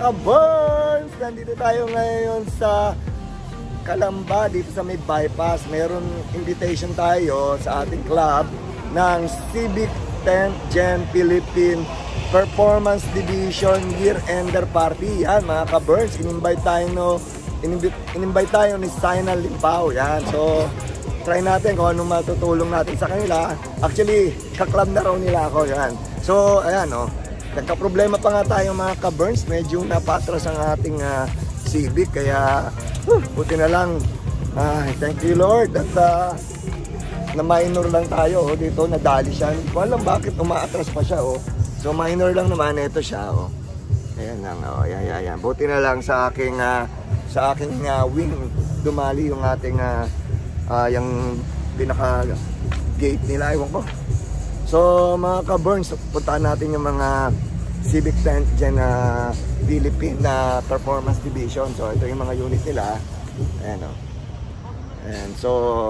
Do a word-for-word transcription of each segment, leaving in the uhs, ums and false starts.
ka-Burns! Nandito tayo ngayon sa Calamba, dito sa may bypass. Meron invitation tayo sa ating club ng Civic tenth Gen Philippine Performance Division Year-Ender Party. Yan mga ka-Burns, in-invite tayo, no, in-invite tayo ni Sinal Limpao. Yan, so try natin kung anong matutulong natin sa kanila. Actually, ka-club na raw nila ako. Yan. So, ayan, no. Nagka-problema pa nga tayo mga ka-Burns. Medyo napatras ang ating uh, Civic. Kaya, huh, buti na lang. Uh, thank you Lord. At uh, na minor lang tayo. Oh, dito, nadali siya. Hindi ko alam bakit umaatras pa siya. Oh. So, minor lang naman. Ito siya. Oh. Ayan lang. Oh, ayan, ayan, ayan. Buti na lang sa aking, uh, sa aking uh, wing. Dumali yung ating, uh, uh, yung pinaka-gate nila. Ewan ko. So mga ka-Burns, puntaan natin yung mga Civic tenth Gen uh, Philippine na uh, Performance Division. So ito yung mga unit nila. Ayan o. And so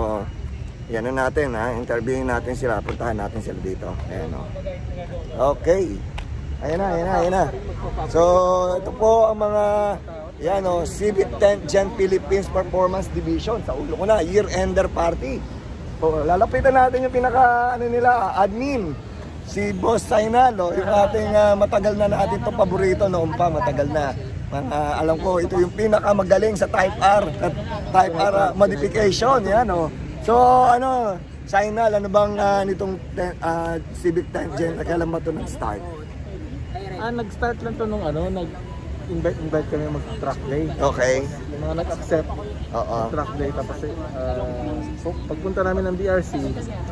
yan na natin ha. Interviewin natin sila. Puntahan natin sila dito. Ayan o. Okay. Ayan na, ayan na, ayan na. So ito po ang mga yan o, Civic tenth Gen Philippines Performance Division. Sa ulo ko na, Year-Ender Party. So, lalapitan natin yung pinaka ano nila, admin, si Boss Sinal, no? Yung ating uh, matagal na natin itong paborito noon pa, matagal na. Uh, alam ko, ito yung pinaka magaling sa Type R, Type R uh, modification, yan, no? So, ano, Sinal, ano bang uh, nitong uh, Civic tenth Gen, kailan ba ito nag-start? Ah, nag-start lang to nung ano, nag invite invite kami mag-track day. Okay. Yung mga nag-accept. Oo. Track day tapos uh, so, pagpunta namin ng B R C,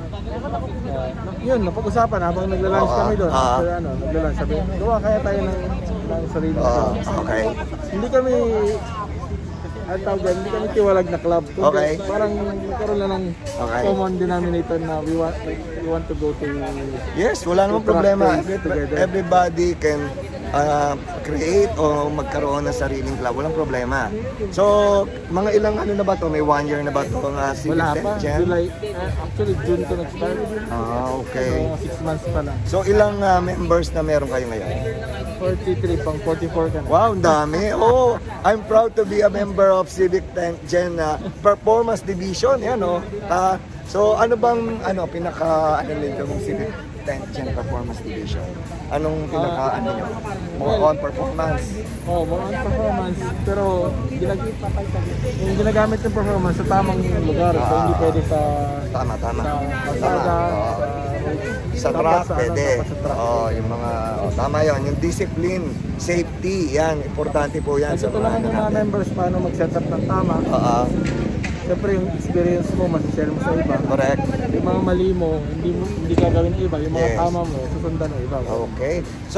uh, yun, napag-usapan habang nagla-lunch kami doon. Uh, so, ano, nagla-lunch sabi, gawa kaya tayo ng, ng sarili uh, uh, okay. Hindi kami at tawag yan, hindi kami tiwalag na club. Kundi okay. Parang nagkaroon lang ng okay. Common denominator na we want, we want to go to. Yes, wala namang problema. Everybody can Uh, create o magkaroon ng sariling club, walang problema. So, mga ilang ano na ba to? May one year na ba to? Uh, Wala pa, July, uh, actually June to nag-start. Ah, okay. So, six months pa lang. So, ilang uh, members na meron kayo ngayon? forty-three, pang forty-four ka na. Wow, dami. Oh, I'm proud to be a member of Civic tenth Gen uh, Performance Division. Yan, oh. Uh, so, ano bang, ano, pinaka, ano nito ng Civic tenth Gen Performance Division? Anong pinaka, uh, ano nyo? More well, on performance? Oh, more on performance. Pero, ginag yung ginagamit ng performance sa tamang lugar. Uh, so, hindi pwede sa... Tama, tama. Sa kalsada, uh, sa, sa track, pwede. Oh, yung mga, oh, tama yun. Yung discipline, safety, yan. Importante po yan. Kasi ito naman yung mga members paano mag-set up ng tama. Oo. Uh, uh, Siyempre yung experience mo, masashare mo sa iba. Correct. Yung mga mali mo, hindi mo hindi gagawin ng iba. Yung mga yes. tama mo, susundan ng iba. Okay. So,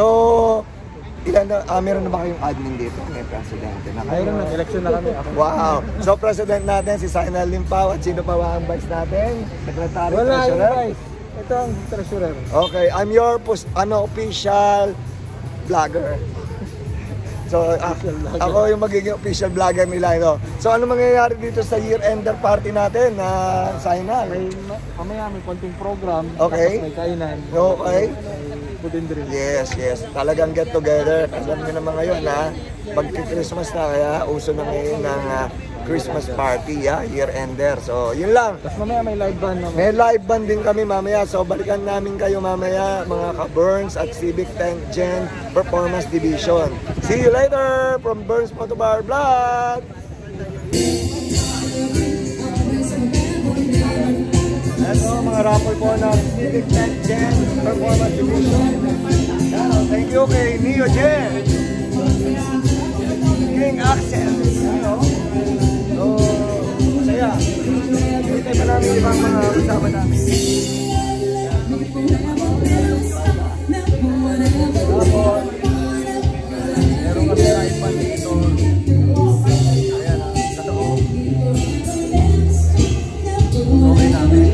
ilan na, uh, meron na ba kayong admin dito? May presidente na kayo? Mayroon na, election na kami. Ako. Wow. So, president natin si Sinal Limpao. At sino pa ba ang vice natin? Secretary, Wala, treasurer? Wala, ito ang treasurer. Okay, I'm your post, ano, official vlogger. So, ah, ako yung magiging official vlogger nila, no? So, ano mangyayari dito sa year-ender party natin na uh, Sinal? May, mamaya may konting program, okay. May kainan, okay. May food and drink. Yes, yes. Talagang get together. Alam nyo naman ngayon na pag-Christmas na, kaya uso na ngayon ng uh, Christmas party, yeah? Year-ender. So, yun lang. Tapos mamaya may live band naman. May live band din kami mamaya. So, balikan namin kayo mamaya, mga ka-Burns at Civic tenth Gen Performance Division. See you later from Burns Motobar Vlog! Ito, mga rapper po ng Civic tenth Gen Performance Division. Yeah, thank you kay Neo Gen. King Axel. Ano? So, masaya. Hindi pa namin ibang mga kasama namin. Tapos, meron kami live band dito. Ayan, totoo. Okay namin.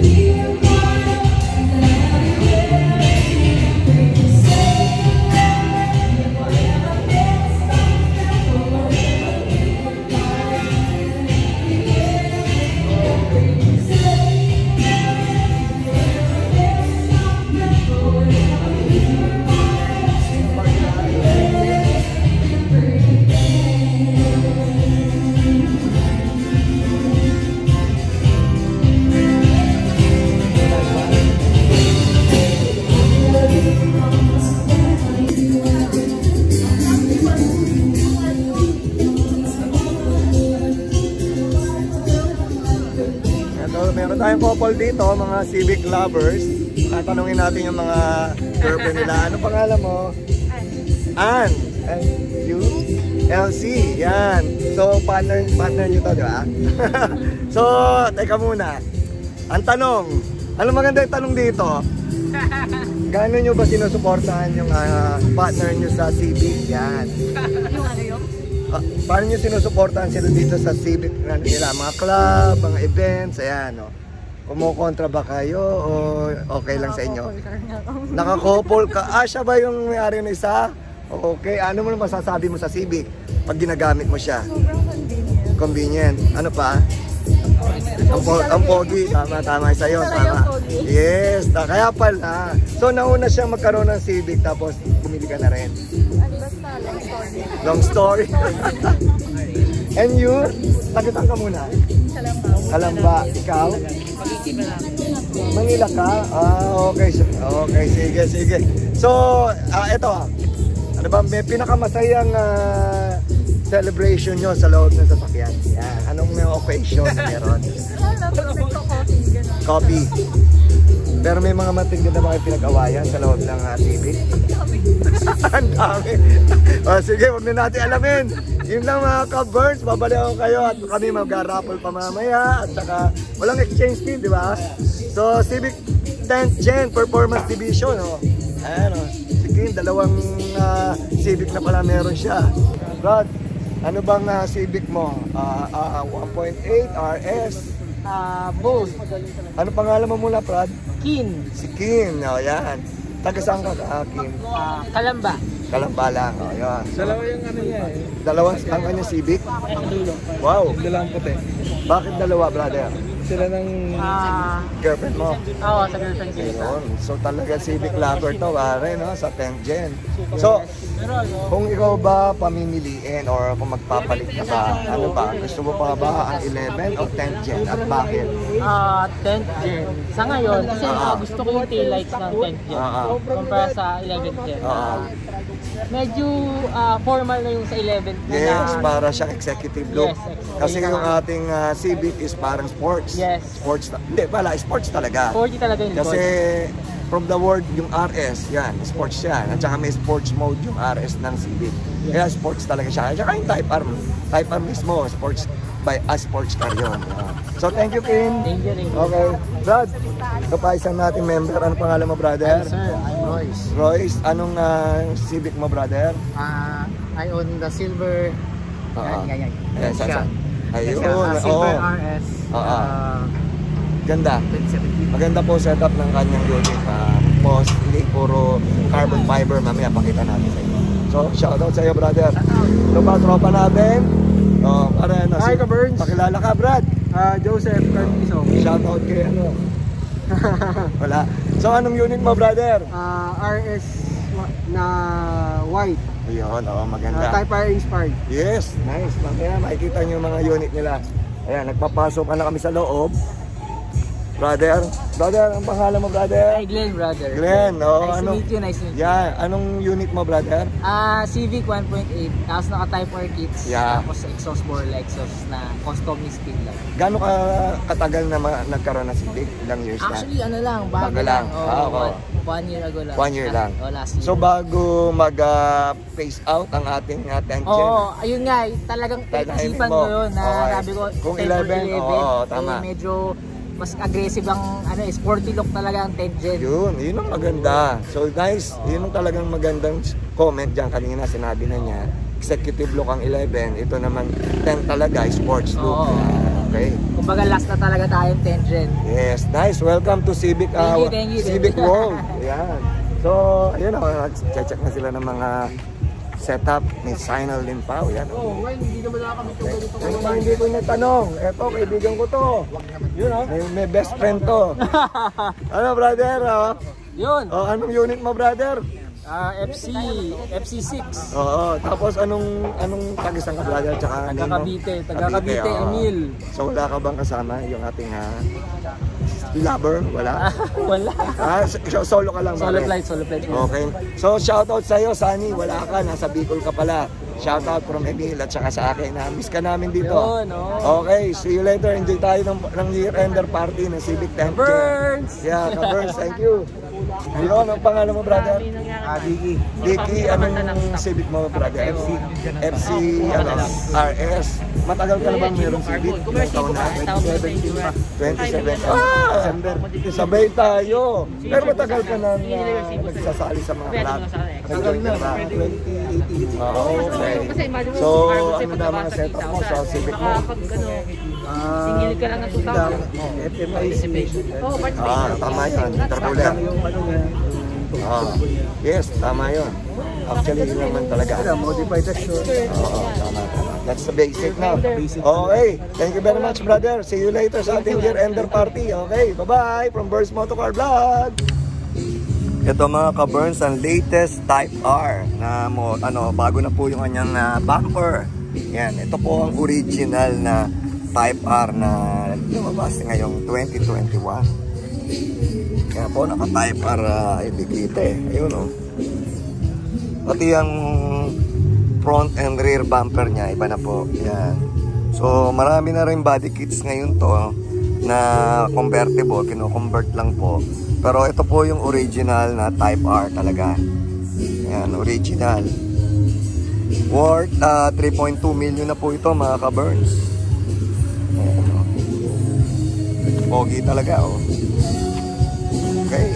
So, meron tayong couple dito, mga Civic lovers. Tatanungin natin yung mga girlfriend nila. Ano pangalan mo? Ann. And you? L C. Yan. So, partner, partner nyo to, di ba? So, teka muna. Ang tanong, ano maganda yung tanong dito? Gaano nyo ba sinusuportahan yung uh, partner nyo sa Civic? Yan. Yung ano yung? Uh, paano nyo sinusuportahan sila dito sa Civic ano nila? Mga club, mga events, ayan, no? Kumukontra ba kayo o okay lang sa inyo? Naka-couple ka? Ah, siya ba yung may-ari ng isa? Okay, ano mo masasabi mo sa Civic pag ginagamit mo siya? Sobrang convenient. Convenient. Ano pa? Ang, po ang pogi. Tama, tama sa'yo. Tama. Yes, ta kaya pala. So, nauna siyang magkaroon ng Civic tapos bumili ka na rin. Ano basta, long story. Long story. And you? Tagitan ka muna. Kalamba. Kalamba. Ikaw? Manila ka? Ah, okay. Okay, sige, sige. So, ah, eto ah. Ano ba, may pinakamasayang uh, celebration nyo sa loob ng sasakyan? Yan. Anong may occasion meron? Wala, pag nagko-coffee, gano'n. Coffee. Pero may mga matindi na ba kayo pinag-awayan sa loob ng uh, Civic? Ang dami. O sige, huwag na natin alamin. Yun lang mga ka-burns, babalik ako kayo at kami mag-raffle pa mamaya at saka walang exchange fee, di ba? So, Civic tenth Gen Performance Division, oh. Ayan, oh. Sige, dalawang uh, Civic na pala meron siya. Brad, ano bang uh, Civic mo? Uh, uh, one point eight R S? Ah, uh, both. Ano pangalan mo muna, Brad? Kin. Si Kim, o oh, yan. Taga saan ka, uh, Kim? Ah, Kalamba. Kalamba lang, o oh, yan. Dalawa yung ano niya eh. Dalawang ang kanyang Civic? Ang dulo. Wow. Dalawang puti. Bakit dalawa, brother? Sila ng Ah, Girlfriend mo? oo, sa girlfriend ko ito. Ayun. So talaga Civic lover to, pare, no? Sa tenth Gen. So, kung ikaw ba pamimiliin or kung magpapalit ka ba, ano ba? Gusto mo pa ba ang eleven o tenth Gen at bakit? Ah, tenth Gen. Sa ngayon, kasi ah, gusto ko yung taillights ng tenth Gen. Ah, ah. Compare sa eleventh Gen. Ah. Ah, medyo ah, formal na yung sa eleventh na. Yes, na- para siyang executive look. Yes, executive. Kasi yung ating uh, Civic is parang sports. Yes. Sports. ta- Hindi, pala, sports talaga. forty talaga yung Kasi likod. from the word, yung R S, yan, sports yan. At saka may sports mode yung R S ng Civic. Kaya sports talaga siya. At saka yung Type R, Type R mismo, sports by a sports car yun. Yeah. So thank you, Kim. Thank you, thank you. Okay. Brad, ito pa isang nating member. Ano pangalan mo, brother? Sir, I'm Royce. Royce, anong uh, Civic mo, brother? Ah, I own the silver. Oo. Yan, yan, yan. Ayan, Siya. saan? Ayun, Siya, ah, silver oo. R S. Oo. ah, Ganda. twenty seventeen. Maganda po setup ng kanyang unit. Uh, post, hindi puro carbon fiber. Mamaya pakita natin sa inyo. So, shoutout sa iyo, brother. Ito ba, tropa natin? Oh, para ano, Hi, ka-Burns. Pakilala ka, Brad. Ah, Joseph Carmizo. Shoutout kay ano. Wala. So, anong unit mo, brother? Ah, R S na white. Ayun, oh, Ah, maganda. Type R inspired. Yes, nice. Mamaya makikita niyo yung mga unit nila. Ayan, nagpapasok na kami sa loob. Brother, brother, ang pangalan mo, brother? Hi, Glenn, brother. Glenn, oh, Nice anong, to meet you, nice to meet you. yeah, anong unit mo, brother? Ah, Civic one point eight, tapos naka-Type R kits, Yeah. tapos exhaust for Lexus na custom spin lang. Gano'n ka katagal na ma- nagkaroon ng Civic? Ilang years na? Actually, ano lang, bago, Bago lang. lang. Ah, Oh, oo. one, one year ago lang. One year lang. Oh, last year. So bago mag-phase out ang ating uh, tenth Oo, Gen, ayun nga, eh, talagang Tatahimin isipan mo. ko yun na Okay. sabi ko, Kung ten or eleven, oo, tama. eh, medyo mas aggressive ang ano, eh, sporty look talaga ang tenth Gen. yun, yun ang maganda. So guys, yun ang talagang magandang comment dyan. Kanina sinabi na niya, executive look ang eleven, ito naman ten talaga, sports look. Oo. Okay. Kumbaga last na talaga tayong tenth Gen. Yes, nice. Welcome to Civic Thank you, uh, thank you, thank Civic you. World. Ayan. So, ayun o, check na sila ng mga setup ni Sinal Limpao. Yan. Oh, well, hindi naman nakakami ito ganito. Ano ba hindi ko natanong? Eto, kaibigan ko to. Yun oh. May, may best friend to. Ano, brother? Oh? Yun. Oh, anong unit mo, brother? Ah, F C, F C six. Oo, tapos anong anong tagisang ka brother tsaka Taga Cavite, taga Cavite, oo. Emil. So wala ka bang kasama yung ating ha, lover? Wala? Wala. Ah, so, solo ka lang ba? Solo flight, solo flight. Okay. So shoutout sa iyo, Sunny. Wala ka, nasa Bicol ka pala. Shoutout from Emil at saka sa akin. Na-miss ka namin dito. Yun, oh. Okay, see you later. Enjoy tayo ng, ng year-ender party ng Civic tenth Gen. Burns! Yeah, ka-Burns. Thank you. Hello, anong pangalan mo, brother? Ah, Diki. Diki, anong Civic mo, brother? F C. F C, ano, R S. Matagal ka na bang mayroong Civic? Ilang taon na? twenty-seven. Ah! Sabay tayo. Pero matagal ka na uh, nagsasali sa mga club. Tagal na, twenty eighteen. Ah, okay. So, ano na mga setup mo sa Civic mo? Singil ka lang ng two thousand. F M I C. Ah, tama yun. Intercooler. Yung ano niya. Ah, yes, tama yun. Actually, yun naman talaga. Modified texture. Oo, tama, tama. That's the basic now. Okay, thank you very much, brother. See you later sa ating year-ender party. Okay, bye-bye from Burns Motocar Vlog. Ito mga ka-Burns, ang latest Type R na mo, ano, bago na po yung kanyang uh, bumper. Yan, ito po ang original na Type R na lumabas ngayong twenty twenty-one. Kaya po naka-Type R uh, indicate eh. Ayun o. Oh. Pati ang front and rear bumper niya, iba na po. Yan. So marami na rin body kits ngayon to na convertible, kino-convert lang po. Pero ito po yung original na Type R talaga. Yan, original. Worth uh, three point two million na po ito mga ka-Burns. Pogi talaga oh. Okay.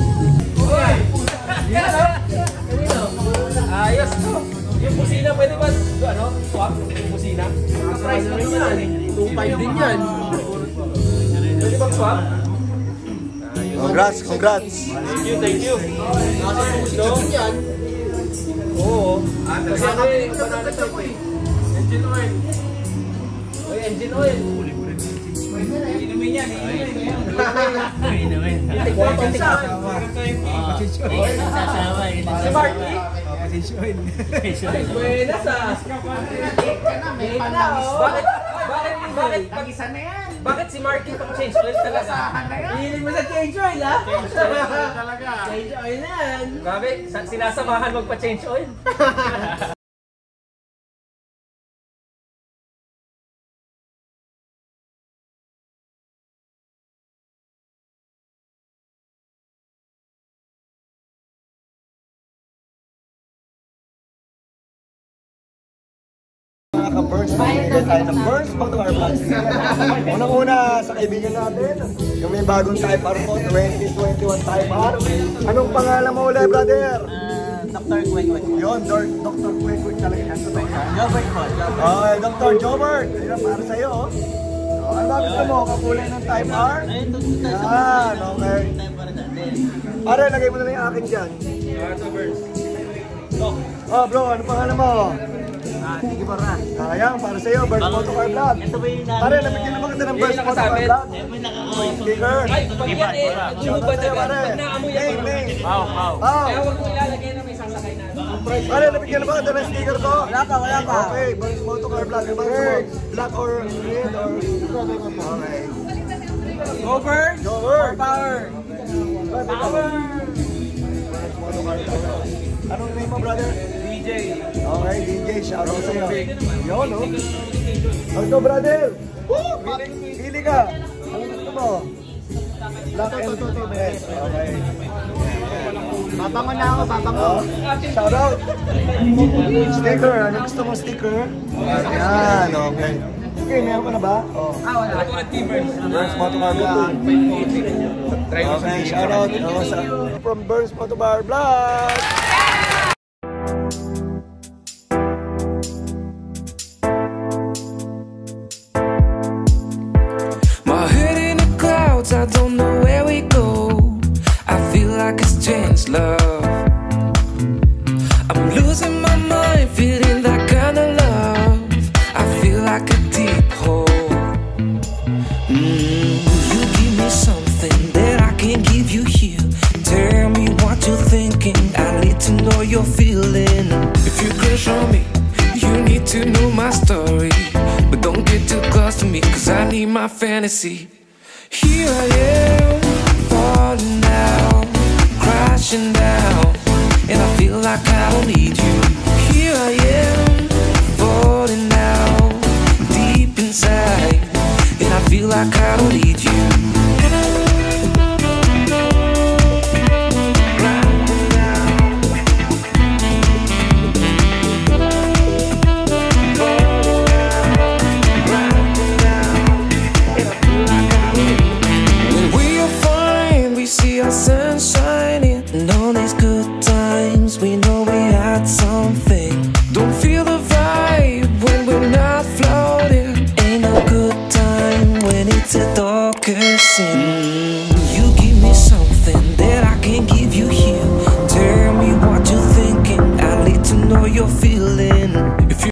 Ayos to. Yung busina pwede ba ano? Swap yung busina. Ang price mo naman two five din yan. Pwede ba swap? Congrats, congrats. Thank you, thank you. Nasa puso yan. Oo. Kasi ano eh, banana type eh. Engine oil. Oy, engine oil. Inumin yan, inumin yan. Inumin. Tikwa, tikwa. Si Marky? Ay, buenas ah. Bakit? Bakit? Bakit? Pag-isa na yan. Bakit si Marky pang change oil talaga? Hihiling mo sa change oil ha? Change oil talaga. Change oil na yan. Grabe, sinasamahan magpa-change oil. Burns, magbibigay tayo ng Burns Motocar Vlog. Unang-una sa kaibigan natin, yung may bagong Type R po, twenty twenty-one Type R. Anong pangalan mo ulit, brother? Uh, Doctor Kwek-Kwek. Yun, Doctor Kwek-Kwek talaga yan. Jobert po. Okay, Doctor Jobert. Ayun, para sa'yo. Oh, ano ba gusto mo? Kakulay ng Type R? Yan, okay. Pare, lagay mo na lang yung akin dyan. Oh, bro, ano pangalan mo? Ah, sige po na. Sayang, para sa'yo, Burns Motocar Vlog. Ito ba yung Pare, nabigyan naman kita ng Burns Motocar Vlog. Eh, may nakakawin. Sticker. Ay, pag yan eh, nagbuba na ba? Pag naamoy ako. Wow, wow. Kaya huwag mo ilalagay na may sasakay na. Pare, nabigyan naman kita ng sticker ko. Wala pa, wala pa. Okay, Burns Motocar Vlog. Ano ba gusto mo? Black or red or... Okay. Go Burns! Go Burns! Power! Power! Anong name mo, brother? D J. Okay, D J, shout out sa'yo. Yun, no? Ito, brother! Woo! Pili, pili ka! Ano gusto mo? Black and red. Okay. Babangon na ako, babangon. Oh, shout out! Sticker, ano gusto mo sticker? Yan, okay. Okay, meron ka na ba? Oh. Ah, wala. Ako na T-Burns. Burns Motocar Vlog. Okay, shout out oh, sa, from Burns Motocar Vlog. My head in the clouds, I don't know where we go. I feel like it's changed love. I'm losing my mind, feeling that kind of love. I feel like a deep hole. Mm, will you give me something that I can't give you here? Tell me what you're thinking, I need to fantasy. Here I am, falling down, crashing down, and I feel like I don't need you. Here I am, falling down, deep inside, and I feel like I don't need you. Sun shining and all these good times, we know we had something. Don't feel the vibe when we're not floating. Ain't no good time when it's a darker scene.